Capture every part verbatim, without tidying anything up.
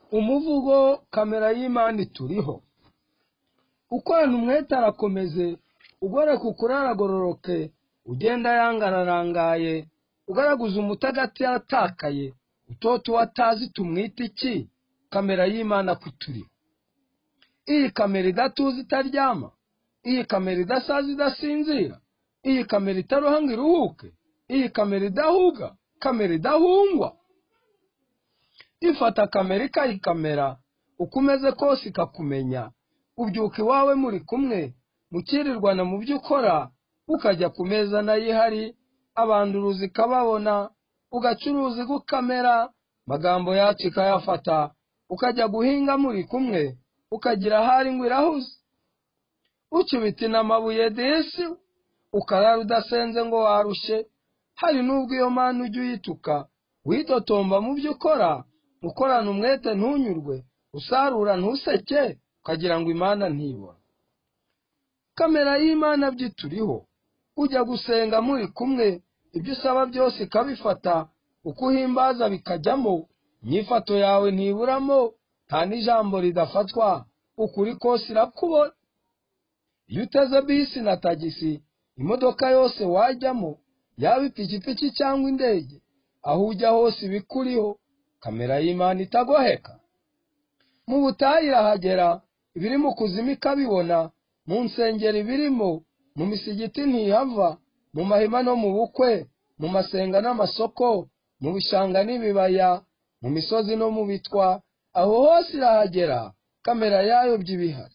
umuvugo kamera y'Imana turiho ukorana umwete arakomeze ugore kukuraragororoke ugenda yangararangaye ugaraguza umutagati yatakaye utoto watazi tumwita iki kamera y'Imana kuturi iyi kamera idatuzi itaryama iyi kamera idasaza idasinzira iyi kamera itaruhanga iruhuke iyi kamera idahuga kamera idahungwa ifata kamera ikayikamera ukumeze kose ikakumenya ubyuka iwawe muri kumwe mukirirwana mu byo ukora ukajya ku meza nayihari abanduruzi kababona ugacuruza gukamera magambo yacu ikayafata ukajya guhinga muri kumwe ukagira hari ngo irahuze ukibita n'amabuye desi ukarara udasenze ngo warushe hari nubwo iyo mana ujye uyituka witotomba mu byo ukora ukorana umwete ntunyurwe usarura ntuseke ukagira ngo Imana ntibona kamera y'Imana byituriho ujya gusenga muri kumwe ibyo usaba byose ikabifata uko uhimbaza bikajyamo nyifato yawe ntiburamo nta n'ijambo ridafatwa ukuri kose irakubona iyo uteze bisi na tagisi imodoka yose wajyamo yaba ipikipiki cyangwa indege aho ujya hose ibikuriho kamera y'Imana itagoheka mu butayu irahagera ibiri mu kuzimu ikabibona mu nsengero ibirimo mu misigiti ntihava mu mahema no mu bukwe mu masenga n'amasoko mu bishanga n'ibibaya mu misozi no mu bitwa aho hose irahagera kamera yayo by'ibihari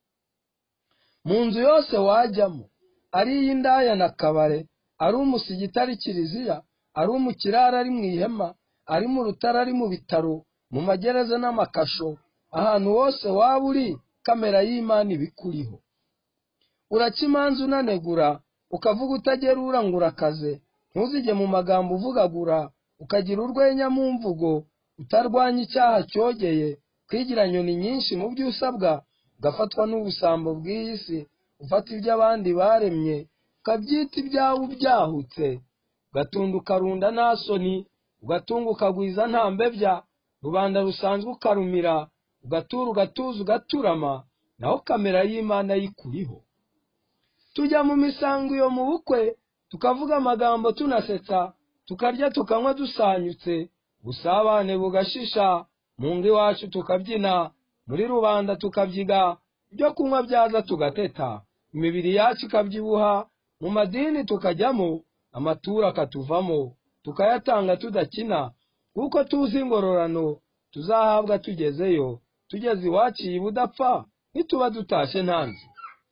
mu nzu yose wajyamo ari iy'indaya na kabare ari umusigiti ari kiliziya ari umukirara ari mu ihema ari mu rutara ari mu bitaro mu magereza n'amakasho ahantu hose waba uri kamera y'Imana ibikuriho urakimanza unanegura ukavuga utagerura ngo urakaze ntuzige mu magambo uvugagura ukagira urwenya mu mvugo utarwanya icyaha cyogeye kwigira nyoni nyinshi mu byo usabwa ugafatwa n'ubusambo bw'isi ufata ibyo abandi baremye ukabyita ibyawe ubyahutse ugatunda ukarunda nta soni ugatunga ukagwiza nta mbebya rubanda rusanzwe ukarumira ugatura ugatuza ugaturama naho kamera y'Imana yikuriho tujya mu misango yo mu bukwe tukavuga amagambo tunasetsa tukarya tukanywa dusanyutse busabane bugashisha mu ngo iwacu tukabyina muri rubanda tukabyiga ibyo kunywa byaza tugateta imibiri yacu ikabyibuha mu madini tukajyamo amatura akatuvamo tukayatanga tudakina kuko tuzi ingororano tuzahabwa tugezeyo tugeze iwacu ibudapfa nituba dutashe ntanzi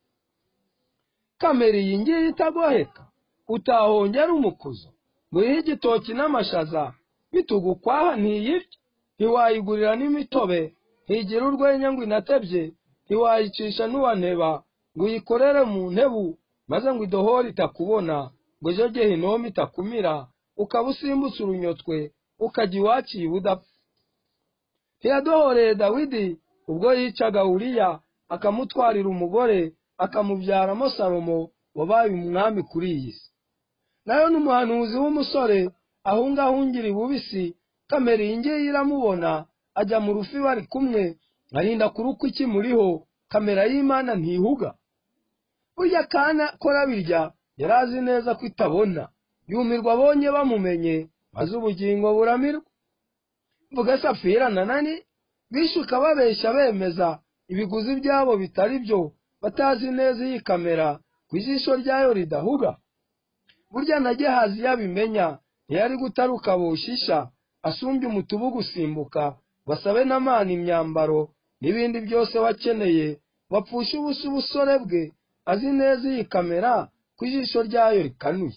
kamera iyi ngiyi itagoheka utahongera umukuzo ngo ihe igitoki n'amashaza bitugukwaha ntiyirya ntiwayigurira n'imitobe ntigira urwenya ngo inatebye ntiwayicisha n'uwanteba ngo uyikorere mu ntebu maze ngo idohore itakubona ngo jege hinome itakumira ukaba usimbutse urunyotwe ukajya iwacu ibudapfa ntiyadohoreye Dawidi ubwo yicaga Uriya akamutwarira umugore akamubyaramo Salomo wabaye umwami kuri iyi si nayo n'umuhanuzi w'umusore ahungahungira ibubisi kamera iyi ngiyi iramubona ajya mu rufi bari kumwe arinda kuruka iki muriho kamera y'Imana ntihuga burya kana kora birya yarazi neza ko itabona yumirwa abonye bamumenye maze ubugingo buramirwa mvuga Safira na Nani bishuka babeshya bemeza ibiguzi byabo bitari byo batazi neza iyi kamera ku ijisho ryayo ridahuga burya na Gehazi yabimenya ntiyari gutaruka bushisha asumbye umutubu gusimbuka basabe n'Amana imyambaro n'ibindi byose wakeneye wapfusha ubusa ubusore bwe azi neza iyi kamera ku ijisho ryayo rikanuye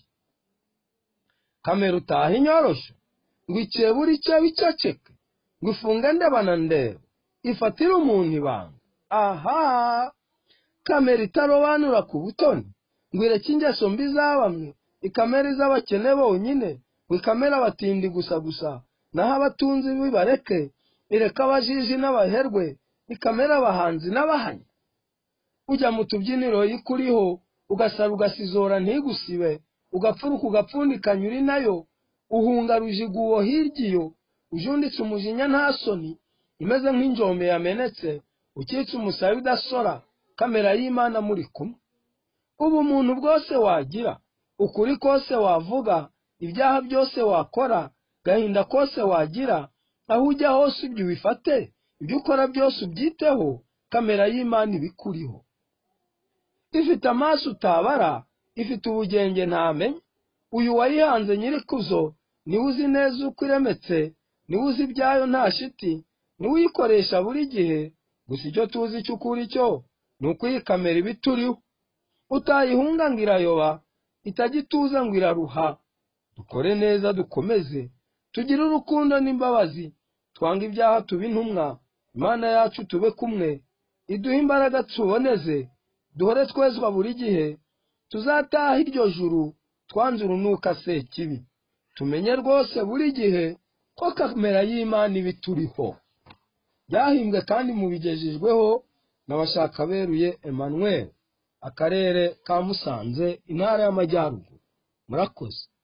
kamera utaha inyorosho ngo ikebure icyo biceceke ngo ifunge ndebana ndeba ifatira umuntu ibanga aha kamera itarobanura ku butoni ngo ireke ingeso mbi z'abamwe ikamera iz'abakene bonyine ngo ikamera abatindi gusa gusa naho abatunzi bibareke ireka abajiji n'abaherwe ikamera abahanzi n'abahanya ujya mu tubyiniro yikuriho ugasara ugasizora ntigusibe ugapfuruka ugapfundikanya uri nayo uhunga rujiguwo hirya iyo ujunditse umujinya nta soni imeze nk'injome yamenetse, ukitse umusaya udasora, kamera y'Imana muri kumwe. Ubu muntu bwose wagira, ukuri kose wavuga, ibyaha byose wakora, gahinda kose wagira, aho ujya hose ibyo ubifate, ibyo ukora byose ubyiteho, kamera y'Imana ibikuriho. Ifite amaso utabara, ifite ubugenge ntamenya. Uyu wayihanze nyirikuzo niwe uzi neza uko iremetse, niwe uzi ibyayo nta shiti, niwe uyikoresha buri gihe. Gusa icyo tuzi cy'ukuri cyo ni uko iyi kamera ibituriho. Utayihunga ngo irayoba, itagituza ngo iraruha. Dukore neza, dukomeze tugire urukundo n'imbabazi, twanga ibyaha tuba intumwa, Imana yacu tube kumwe, iduhe imbaraga tuboneze, duhore twezwa buri gihe, tuzataha iryo juru twanze urunuka sekibi. Tumenye rwose buri gihe ko kamera y'Imana ibituriho. Byahimbwe kandi mubigejejweho n'Abashakaberuye Emmanuel, akarere ka Musanze, intara y'Amajyaruguru. Murakoze.